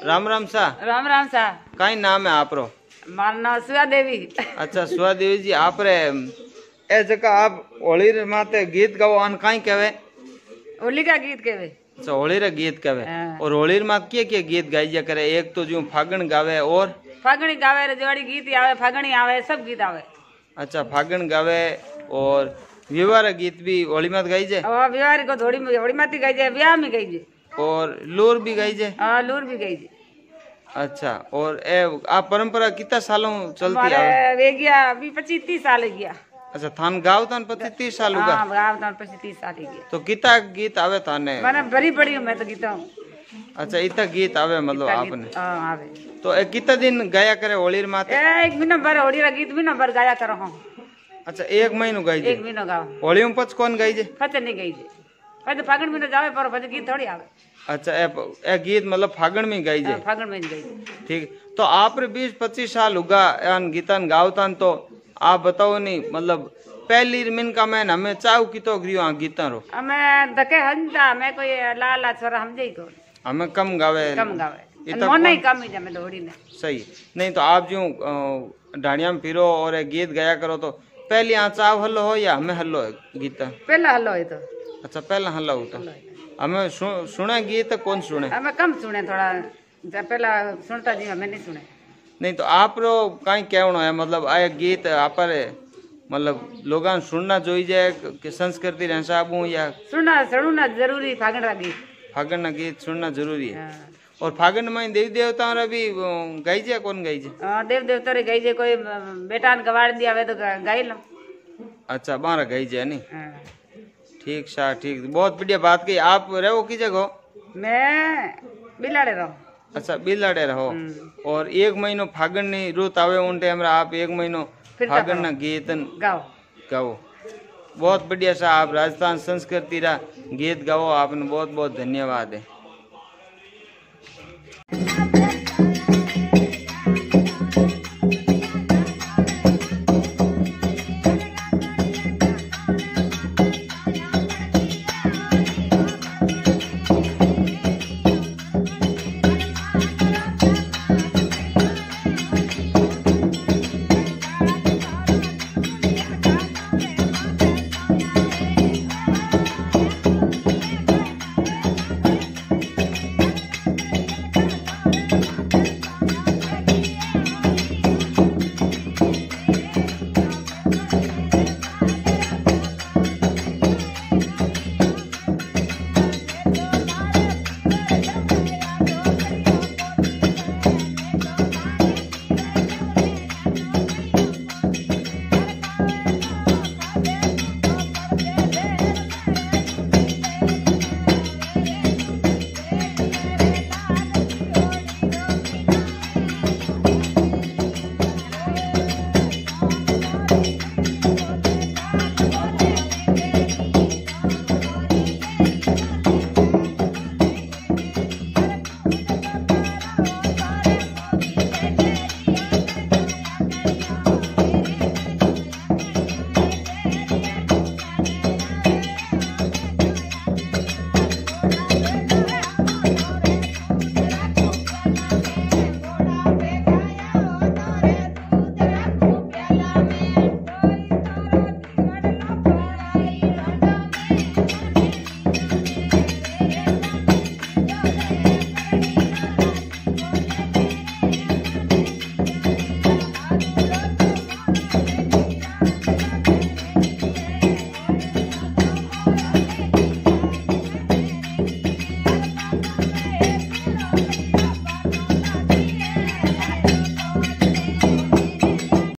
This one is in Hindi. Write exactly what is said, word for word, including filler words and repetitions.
राम राम सा। राम राम सा। कई नाम है आप रो? मारा नाम सुआ देवी। अच्छा सुआ देवी जी, आप रे ए जगह आप होली रे माते गीत गाओ अन कई कहवे? होली का गीत कहवे। अच्छा होली रे गीत कहवे। और होली रे मात के के गीत गाइया करे? एक तो जो फागण गावे और फागणी गावे रे जोड़ी गीत आवे, फागणी आवे, सब गीत आवे। अच्छा फागण गावे और विवाह रे गीत भी होली मात गाई जे? हां विवाह रे को थोड़ी होली माती गाई जे, ब्याह में गाई जे। और लूर भी गाई जे? हां लूर भी गाई जे। अच्छा और ए आप परंपरा कितना सालों चलती है? वे गया अभी पच्चीस तीस साल गया। अच्छा थान गाँव तान पच्चीस तीस साल होगा? हां गाँव तान पच्चीस तीस साल गया। तो कितना गीत आवे थाने? मैंने बड़ी बड़ी मैं तो गीता हूं। अच्छा इतना गीत आवे मतलब आपने? हां आवे। तो ए कितना दिन गाया करे होली माते? एक महीना भर होली रा गीत महीना भर गाया करो हां। अच्छा एक महीनो गाई जे? एक महीनो गाओ। होली में पच कौन गाई जे? पच नहीं गाई जे, पच फागण महीनो जावे पर पच गीत थोड़ी आवे। अच्छा ए, ए गीत मतलब फागण में गाई जे? फागण में गाई। ठीक। तो आप रे बीस पच्चीस साल होगा यान गीतन गावतान, तो आप बताओ नहीं मतलब पहली मिन का मैं हमें चाव की तो ग्रियो आ गीता रो हमें धके हंदा मैं कोई लाला छोरा समझे ही को हमें कम गावे कम गावे मन नहीं कम ही जमे दौड़ी ने सही नहीं। तो आप जो ढाणिया में फिरो और एक गीत गाया करो तो पहले यहाँ चाव हल्लो हो या हमें हल्लो है गीता? पहला हल्लो है तो। अच्छा पहला हल्लो होता हमें सु, सुना गीत कौन सुने? हमें कम सुने थोड़ा, जब पहला सुनता जी हमें नहीं सुने। नहीं तो आप रो कहीं कहना है मतलब आए गीत आप मतलब लोगों सुनना चाहिए कि संस्कृति हिसाब या सुनना सुनना जरूरी? फागण का गीत फागण ना गीत सुनना जरूरी है। और फागण में देवी देवता रा भी गाई जे कौन गाई जे? हां देव देवता रे गाई जे, कोई बेटा ने गवाड़ दिया वे तो गाई लो। अच्छा बारा गाई जे नहीं? ठीक सा ठीक, बहुत बढ़िया बात कही। आप रहो की जगह? मैं बिलाड़े रहो। अच्छा बिलाड़े रहो। और एक महीनो फागण नहीं रुत आवे उन टाइम आप एक महीनो फागण ना गीत गाओ गाओ। बहुत बढ़िया सा आप राजस्थान संस्कृति रा गीत गाओ। आपने बहुत बहुत धन्यवाद है।